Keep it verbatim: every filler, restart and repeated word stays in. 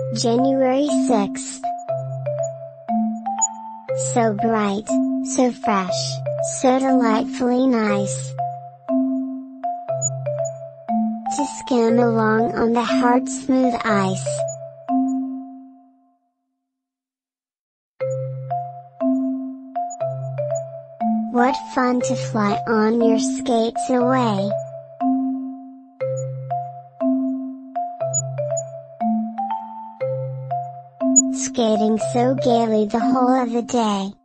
January sixth. So bright, so fresh, so delightfully nice to skim along on the hard smooth ice. What fun to fly on your skates away! Skating so gaily the whole of the day.